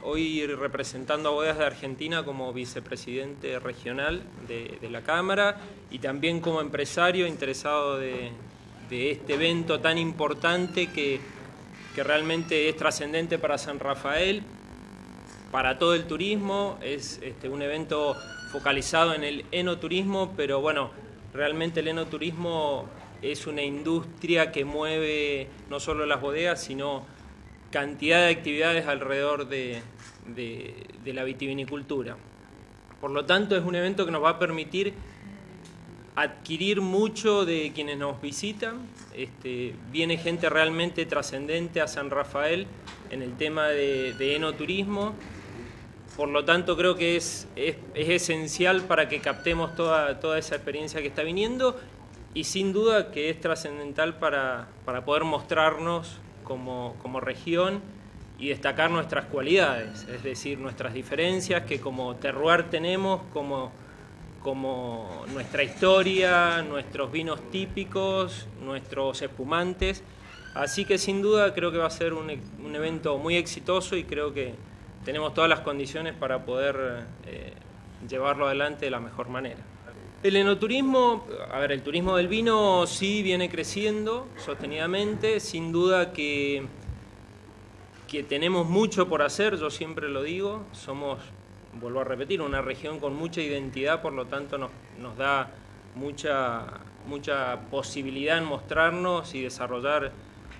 hoy representando a Bodegas de Argentina como vicepresidente regional de la Cámara y también como empresario interesado de este evento tan importante que realmente es trascendente para San Rafael, para todo el turismo. Es un evento focalizado en el enoturismo, pero bueno, realmente el enoturismo es una industria que mueve no solo las bodegas, sino cantidad de actividades alrededor de la vitivinicultura. Por lo tanto, es un evento que nos va a permitir adquirir mucho de quienes nos visitan. Viene gente realmente trascendente a San Rafael en el tema de enoturismo. Por lo tanto, creo que es esencial para que captemos toda esa experiencia que está viniendo y sin duda que es trascendental para poder mostrarnos como región y destacar nuestras cualidades, es decir, nuestras diferencias que como terroir tenemos, como nuestra historia, nuestros vinos típicos, nuestros espumantes. Así que sin duda creo que va a ser un evento muy exitoso y creo que tenemos todas las condiciones para poder llevarlo adelante de la mejor manera. El enoturismo, el turismo del vino sí viene creciendo sostenidamente, sin duda que tenemos mucho por hacer, yo siempre lo digo, somos, vuelvo a repetir, una región con mucha identidad, por lo tanto nos da mucha posibilidad en mostrarnos y desarrollar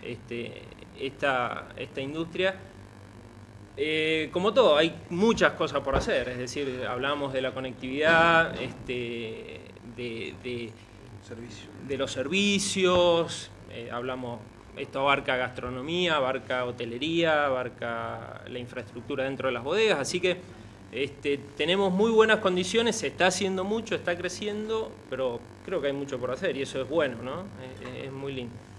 esta industria. Como todo, hay muchas cosas por hacer, es decir, hablamos de la conectividad, de los servicios, esto abarca gastronomía, abarca hotelería, abarca la infraestructura dentro de las bodegas, así que tenemos muy buenas condiciones, se está haciendo mucho, está creciendo, pero creo que hay mucho por hacer y eso es bueno, ¿no? Es muy lindo.